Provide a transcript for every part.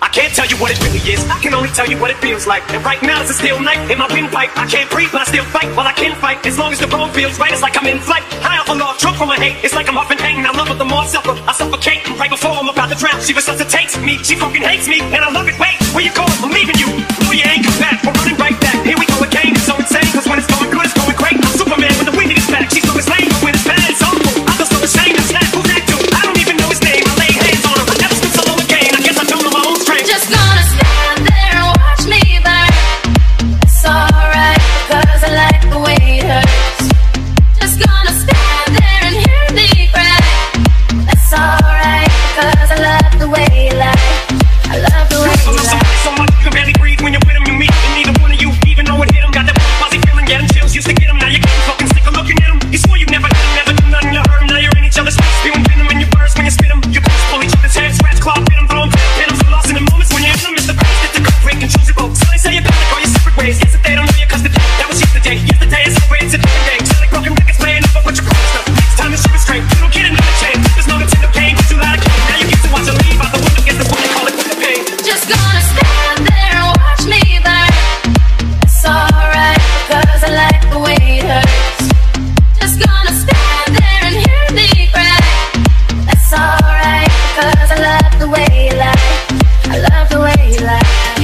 I can't tell you what it really is, I can only tell you what it feels like. And right now it's a steel knife in my windpipe. I can't breathe but I still fight, well I can fight. As long as the road feels right, it's like I'm in flight. High off a love, drunk from my hate. It's like I'm huffing pain, I love her the more I suffer. I suffocate, and right before I'm about to drown, she resuscitates me. She fucking hates me, and I love it. Wait, where you going? I'm leaving you. No, you ain't come back, we're running right back. Here we go again, it's so insane, cause when it's going good, it's going great. I'm Superman with the wind in his back. She's always lame, but when it's bad, it's awful. I feel so ashamed, I'm sad, who's that dude? I don't even know his name, I lay hands on him. I never stood solo again, I guess I don't know my own strength. Just gonna stand there and watch me burn. It's alright, because I like the way it hurts. Just gonna stand there and hear me cry. That's alright, because I love the way you lie. I love the way you lie. So much you can barely breathe when you're with him, you meet. And neither one of you even know it hit him. Got that fuzzy feeling, yeah, them chills used to get him. Now you're getting fucking sick of looking at him. You swore you never hit him, never do nothing, you hurt him. Now you're in each other's face, spewing venom in your burst when you spit him. You both pull each other's hair, scratch, claw, hit him, throw him, hit him. So lost in the moments when you're in them, it's the best that the good break and choose your boat. So they say you're gonna go your separate ways. Yes, if they don't know you, cause the day, that was yesterday. Yesterday is over, it's a different day. Selling broken records, playing over what you promised us. Next time it's super straight, you don't get another chance. There's no Nintendo game, but you lied again. Now you get to watch her leave out the window, guess that's what they call it, the pain. Just gonna stand there and watch me burn. It's alright, because I like the way it hurts. Just gonna stand there and hear me cry. That's alright, because I love the way you lie. I love the way you lie.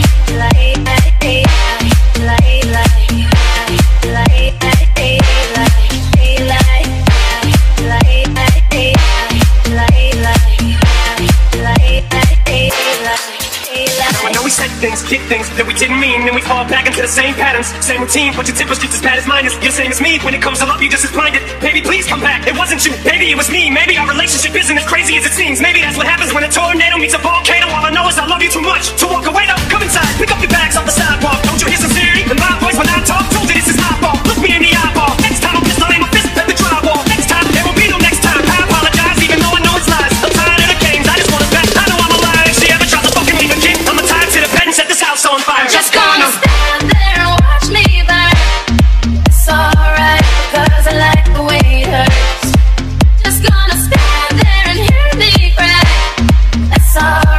I know we said things, did things that we didn't mean, and we fall back into the same patterns, same routine, but your temper's just as bad as mine is. You're the same as me, when it comes to love, you just as blinded. Baby, please come back, it wasn't you, baby, it was me. Maybe our relationship isn't as crazy as it seems. Maybe that's what happens when a tornado meets a volcano. All I know is I love you too much to walk away though. Come inside, pick up your bags off the sidewalk. Don't you hear sincerity in my voice when I talk? Told you this is my fault, look me in the eyeball. Next time I'll pistol aim my fist at the drywall. Next time, there will be no next time. I apologize even though I know it's lies. I'm tired of the games, I just wanna bet. I know I'm alive, if she ever tries to fucking leave again, I'ma tie her to the bed and set this house on fire. Just gonna stand there and watch me burn. It's alright, because I like the way it hurts. Just gonna stand there and hear me cry. That's alright.